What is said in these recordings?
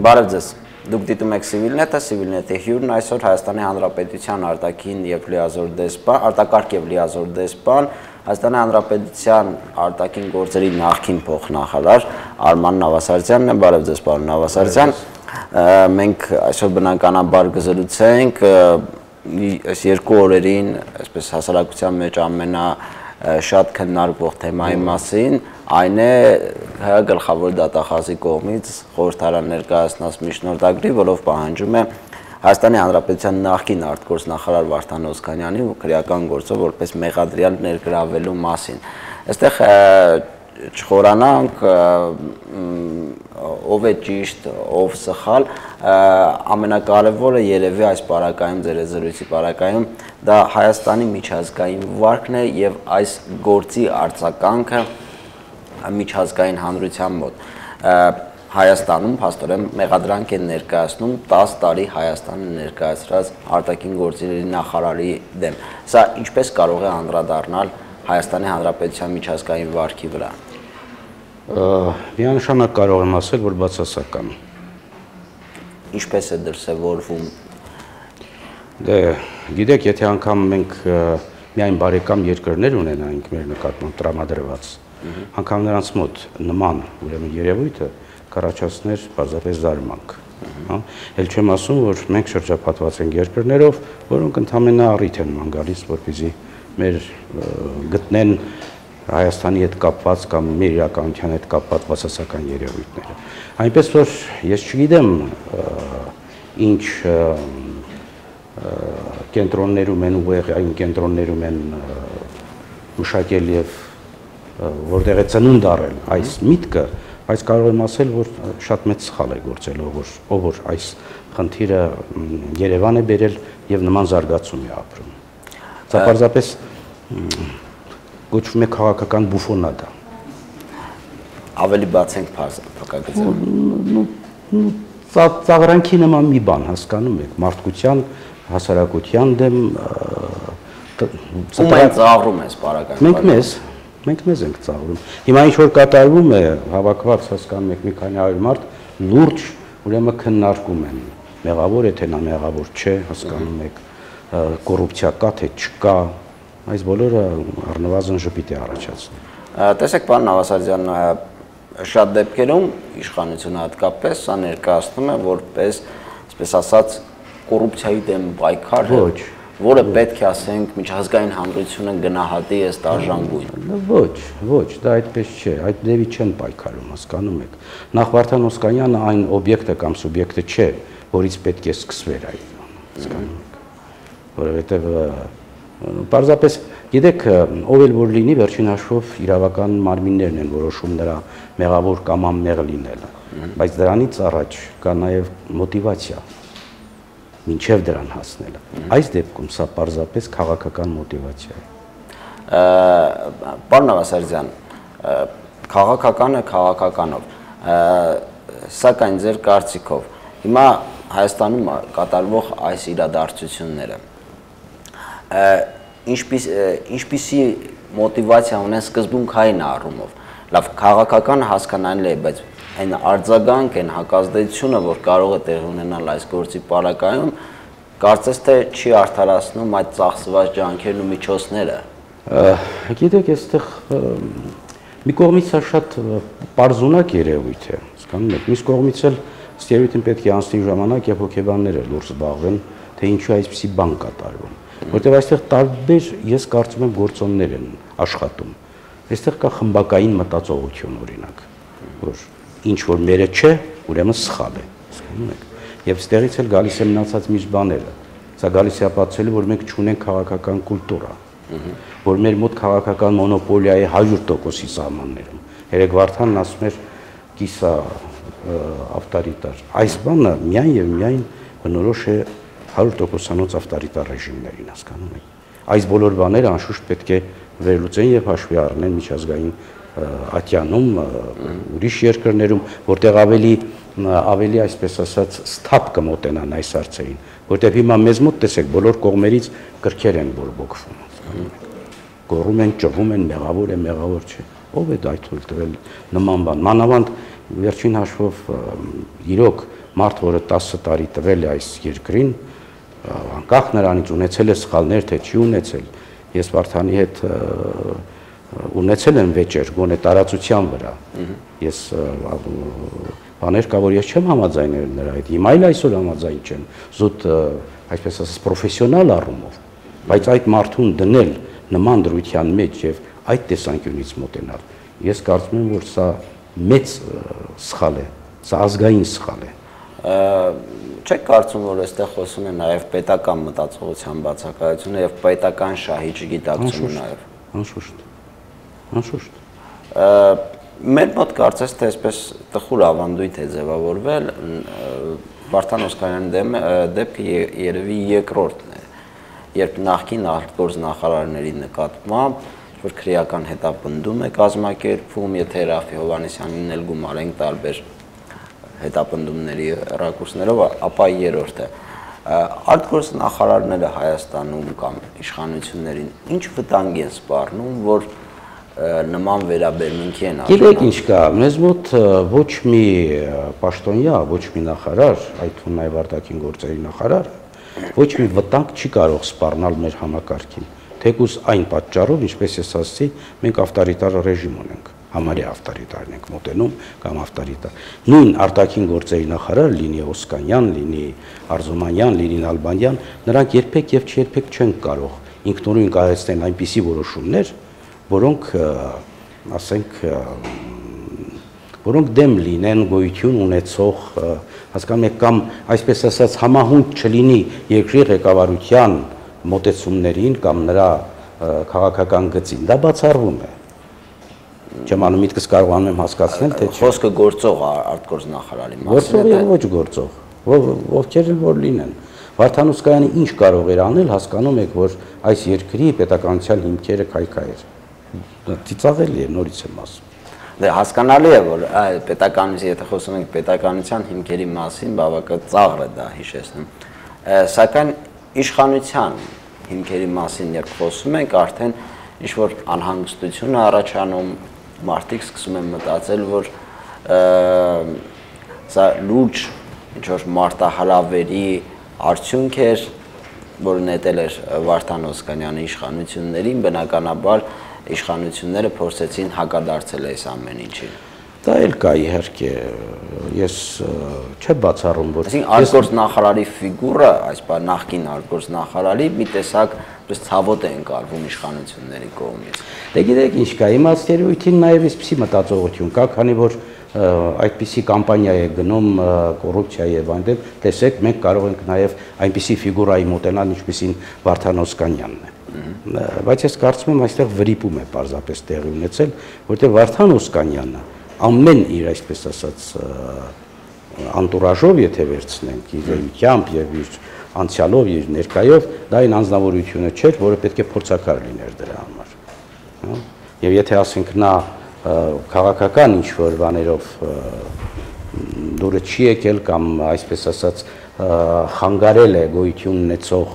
Բարև ձեզ։ Դուք դիտում եք Civilnet-ը, Civilnet-ի հյուրն այսօր Հայաստանի Հանրապետության արտաքին եւ լիազոր դեսպան, արտակարգ եւ լիազոր դեսպան, Հայաստանի Հանրապետության արտաքին գործերի նախկին փոխնախարար Արման Նավասարդյանն է։ Բարև ձեզ, պարոն Նավասարդյան։ Մենք այսօր բնականաբար կզրուցենք այս երկու օրերին, այսպես հասարակության մեջ շատ քննարկվող թեմայի մասին, այն է ՀՀ գլխավոր դատախազի կողմից խորհրդարան ներկայացնած միջնորդագրի, որով պահանջում է Հայաստանի Հանրապետության նախկին արտգործնախարար Վարդան Օսկանյանի քրեական գործով որպես մեղադրյալ ներգրավելու մասին։ Այստեղ չխորանանք ով է ճիշտ, ով սխալ, ամենակարևորը երևի այս պարագայում, ձեր զրույցի պարագայում, դա Հայաստանի միջազգային վարկն է եւ այս գործի արձագանքը միջազգային հանրության մոտ։ Հայաստանում փաստորեն մեղադրանք են ներկայացնում 10 տարի Հայաստանը ներկայացրած արտաքին գործերի նախարարի դեմ։ Սա ինչպես կարող է անդրադառնալ Հայաստանի Հանրապետության միջազգային վարկի վրա։ Միանշանակ կարող եմ ասել, որ բացասական։ Ինչպես է դրսևորվում։ Դե, գիտեք, եթե անգամ մենք միայն բարեկամ երկրներ ունենայինք մեր նկատմամբ տրամադրված, անգամ նրանց մոտ նման ուրեմն երևույթը կառաջացներ պարզապես զարմանք։ Էլ չեմ ասում, որ մենք շրջապատված ենք երկրներով, որոնք ընդամենը առիթ են ման գալիս, որպեսզի մեր գտնեն Հայաստանի հետ կապված կամ մեր իրականության հետ կապված բացասական երևույթները։ Այնպես որ ես չգիտեմ ինչ կենտրոններում են ուղեղ այն կենտրոններում են մշակել եւ որտեղ է ծնունդ առել այս միտքը, բայց կարող եմ ասել, որ շատ մեծ սխալ է գործել, ով որ այս խնդիրը Երևան է բերել եւ նման զարգացում է ապրում։ Սա պարզապես գոչվում է քաղաքական բուֆոնադա։ Ավելի բացենք փակագծը։ Ծաղրանքի նման մի բան, հասկանում եք, մարդկության, հասարակության դեմ ում են ծաղրում այս պարագայում։ Մենք մեզ ենք ծաղրում։ Հիմա ինչ որ կատարվում է, հավաքված հասկանում եք մի քանի հարյուր մարդ լուրջ ուրեմն քննարկում են։ Մեղավոր է թե նա մեղավոր չէ, հասկանում եք, կոռուպցիա կա թե չկա, այս բոլորը առնվազն ժպիտ է առաջացնում։ Տեսեք, պարոն Նավասարդյան, շատ դեպքերում իշխանությունը հատկապես սա ներկայացնում է որպես, այսպես ասած, կոռուպցիայի դեմ պայքար, որը պետք է ասենք միջազգային հանրությունը գնահատի ըստ արժանվույն։ Ոչ, դա այդպես չէ, այդ դեպի չեն պայքարում, հասկանում եք։ Նախ Վարդան Օսկանյանը այն օբյեկտը կամ սուբյեկտը չէ, որից պետք է սկսվեր այդ, հասկանում եք։ Որովհետև պարզապես գիտեք, ով էլ որ լինի, վերջին հաշվով իրավական մարմիններն են որոշում նրա մեղավոր կամ անմեղ լինելը, բայց դրանից առաջ կա նաև մոտիվացիա մինչև դրան հասնելը։ Այս դեպքում սա պարզապես քաղաքական մոտիվացիա է։ Պարոն Նավասարդյան, քաղաքականը քաղաքականով, սակայն ձեր կարծիքով հիմա Հայաստանում կատարվող այս իրադարձությունները ինչպիսի մոտիվացիա ունեն սկզբունքային առումով։ Լավ, քաղաքական հասկանալի է, բայց այն արձագանք են հակազդեցությունը, որ կարող է տեղի ունենալ այս գործի պարագայում, կարծես թե չի արդարացնում այդ ծախսված ջանքերն ու միջոցները։ Գիտեք, այստեղ մի կողմից սա շատ պարզունակ երևույթ է, հասկանում եք, մյուս կողմից էլ ըստ երևույթին պետք է անցնի ժամանակ եւ հոգեբանները լուրջ զբաղվեն, թե ինչու այսպիսի բան կատարվում։ Որտեղ այստեղ տարբեր, ես կարծում եմ, գործոններ են աշխատում։ Այստեղ կա խմբակային մտածողություն, օրինակ, որ ինչ որ մերը չէ, ուրեմն սխալ է, հասկանում եք։ Եվ ստեղից էլ գալիս է մնացած միշտ բաները։ Սա գալիս է ապացուցելու, որ մենք չունենք քաղաքական կուլտուրա, որ մեր մոտ քաղաքական մոնոպոլիա է 100%-ի սահմաններում։ Երեք Վարդանն ասում էր կիսա ավտորիտար։ Այս բանը միայն եւ միայն բնորոշ է 100%-անոց ավտորիտար ռեժիմներին, հասկանում եք։ Այս բոլոր բաները անշուշտ պետք է վերլուծեն եւ հաշվի առնեն միջազգային ատյանում, ուրիշ երկրներում, որտեղ ավելի այսպես ասած սթափ կմոտենան այս հարցերին, որտեղ հիմա մեզ մոտ տեսեք բոլոր կողմերից կրքեր են բորբոքվում, հասկանում եք։ Գոռում են, ճղում են, մեղավոր է, մեղավոր չէ։ Ով է դա թույլ տվել նման բան։ Մանավանդ վերջին հաշվով իրոք մարդ, որը 10 տարի տվել է այս երկրին, անկախ նրանից ունեցել է սխալներ, թե չի ունեցել, ես Վարդանի հետ ունեցել եմ վեճեր, գոնե տարածության վրա, ես բաներ կա, որ ես չեմ համաձայնել նրա հետ, հիմա էլ այսօր համաձայն չեմ, զուտ, այսպես ասած, պրոֆեսիոնալ առումով, բայց այդ մարդուն դնել նման դրության մեջ եւ այդ տեսանկյունից մոտենալ, ես կարծում եմ, որ սա մեծ սխալ է, սա ազգային սխալ է։ Չեք կարծում, որ այստեղ խոսում է նաև պետական մտածողության բացակայությունը եւ պետական շահի չգիտակցումը նաև։ Անշուշտ։ Մեր մոտ կարծես թե այսպես տխուր ավանդույթ է ձևավորվել, Վարդան Օսկանյանի դեպքը երևի երկրորդն է, երբ նախկին արտգործնախարարների նկատմամբ որ քրեական հետապնդում է կազմակերպվում, եթե Ռաֆի Հովհաննիսյանին էլ գումարենք տարբեր հետապնդումների ռակուրսներով, ապա երրորդը արտգործնախարարները Հայաստանում կամ իշխանություններին ինչ վտանգ են սպառնում, որ նման վերաբերմունքի են արժանանում։ Գիտեք ինչ կա, մեզ մոտ ոչ մի պաշտոնյա, ոչ մի նախարար, այդ թվում նաև արտաքին գործերի նախարար, ոչ մի վտանգ չի կարող սպառնալ մեր համակարգին։ Թեկուզ այն պատճառով, ինչպես ես ասացի, մենք ավտորիտար ռեժիմ ունենք, համարյա ավտորիտար ենք մոտենում կամ ավտորիտար։ Նույն արտաքին գործերի նախարար լինի Օսկանյան, լինի Արզումանյան, լինի Նալբանդյան, նրանք երբեք եւ չերբեք չեն կարող ինքնուրույն կայացնել այնպիսի որոշումներ, որոնք ասենք որոնք դեմ լինեն գոյություն ունեցող, հասկանում եք, կամ այսպես ասած համահունչ չլինի երկրի ղեկավարության մոտեցումներին կամ նրա քաղաքական գծին, դա բացառվում է։ Չեմ անում միտքս կարողանում եմ հասկացնել, թե չէ։ Խոսքը գործող արտգործնախարարի մասին է։ Գործող եւ ոչ գործող, ովքեր են որ լինեն։ Վարդան Օսկանյանը ինչ կարող էր անել, հասկանում եք, որ այս երկրի պետականության հիմքերը քայքայեր։ Ծիծաղելի է, նորից եմ ասում։ Դե հասկանալի է, որ պետականության, եթե խոսում ենք պետականության հիմքերի մասին, բավական ծաղր է դա հիշեցնում։ Սակայն իշխանության հիմքերի մասին երբ խոսում ենք, արդեն ինչ-որ անհանգստություն է առաջանում, մարդիկ սկսում են մտածել, որ սա լուրջ ինչ-որ մարտահրավերի արդյունք էր, որը նետել էր Վարդան Օսկանյանի իշխանություններին, բնականաբար իշխանությունները փորձեցին հակադարձել այս ամեն ինչին։ Դա էլ կա իհարկե, ես չեմ բացառում, որ այսինքն արտգործնախարարի ֆիգուրը, այս նախկին արտգործնախարարի մի տեսակ ցավոտ է ընկալվում իշխանությունների կողմից։ Դե գիտեք ինչ կա, իմաստերույթին նաև այսպիսի մտածողություն կա, քանի որ այդպիսի կամպանիա է գնում կոռուպցիայի եւ այնտեղ, տեսեք, մենք կարող ենք նաև այնպիսի ֆիգուրայի մոտենալ, ինչպիսին Վարդան Օսկանյանն է։ Բայց ես կարծում եմ այստեղ վրիպում է պարզապես տեղի ունեցել, որտեղ Վարդան Օսկանյանը ամեն իր, այսպես ասած, անտուրաժով, եթե վերցնենք, իր էությամբ եւ իր անցյալով, իր ներկայով, դա այն անձնավորությունը չէր, որը պետք է փորձակար լիներ դրա համար։ Եվ եթե ասենք նա քաղաքական ինչ-որ բաներով դուրը չի եկել կամ այսպես ասած խանգարել է գոյություն ունեցող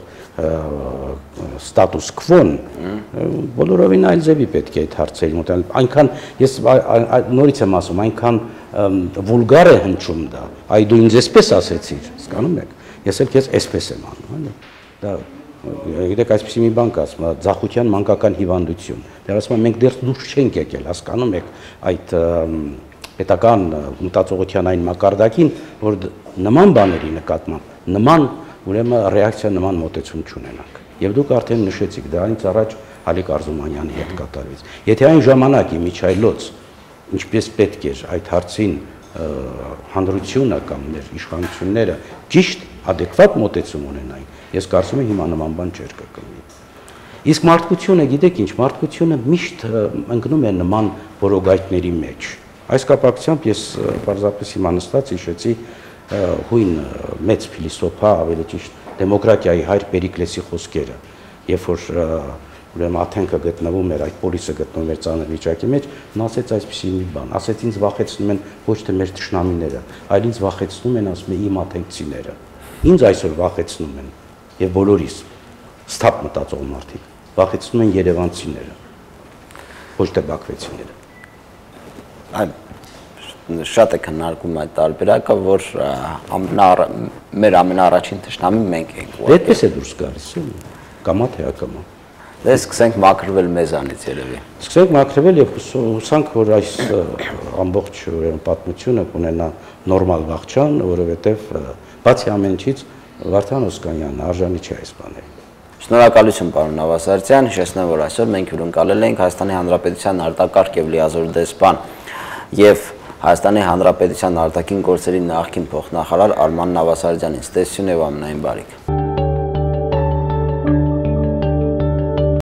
ստատուս քվոն, բոլորովին այլ ձևի պետք է այդ հարցերի մոտենալ։ Այնքան ես նորից եմ ասում, այնքան վուլգար է հնչում դա։ Այ դու ինձ էսպես ասեցիր, հասկանում եք։ Ես էլ քեզ էսպես եմ անում, դա գիտեք, այսպեսի մի բան կա, ասում է ձախության մանկական հիվանդություն։ Դեռ ասում եմ մենք դեռ դուրս չենք եկել, հասկանում եք, այդ պետական մտածողության այն մակարդակին, որ նման բաների նկատմամբ նման ուրեմն ռեակցիա նման մոտեցում չունենանք։ Եվ դուք արդեն նշեցիք, դա այնց առաջ Հալիկ Արզումանյանի հետ կատարվեց։ Եթե այն ժամանակ իմիջայլոց ինչպես պետք էր այդ հարցին հանրությունը կամ մեր իշխանությունները ճիշտ adekvat մոտեցում ունենային, ես կարծում եմ հիմա նման բան չէր կկնի։ Իսկ մարդկությունը, գիտեք ինչ, մարդկությունը միշտ ընկնում է նման որոգայթների մեջ։ Այս կապակցությամբ ես պարզապես հիմա նստած հիշեցի հույն մեծ փիլիսոփա, ավելի ճիշտ դեմոկրատիայի հայր Պերիկլեսի խոսքերը, երբ որ ուրեմն Աթենքը գտնվում էր, այդ պոլիսը գտնվում էր ծանր վիճակի մեջ, նա ասեց այսպիսի մի բան, ասեց ինձ վախեցնում են ոչ թե մեր թշնամիները, այլ ինձ վախեցնում են, ասում է, իմ աթենքցիները։ Ինձ այսօր վախեցնում են եւ բոլորիս ստապ մտածող մարդիկ վախեցնում են երևանցիները, ոչ թե բաքվեցիները։ շատ է քննարկում այդ տարբերակը, որ մեր ամենաառաջին թշնամին մենք ենք։ Այդպես է դուրս գալիս, կամա թե ակամա։ Դե սկսենք մաքրվել մեզանից երևի։ Սկսենք մաքրվել եւ հուսանք, որ այս ամբողջ պատմությունը կունենա նորմալ վաղճան, որովհետեւ բացի ամեն ինչից Վարդան Օսկանյանը արժանի չէ այս բաներին։ Շնորհակալություն, պարոն Նավասարդյան, հիշեցնեմ, որ այսօր մենք հյուրընկալել ենք Հայաստանի Հանրապետության արտակարգ եւ լիազոր դեսպան եւ Հայաստանի Հանրապետության արտաքին գործերի նախկին փոխնախարար Արման Նավասարդյանին։ Ստեսություն եւ ամենայն բարիք։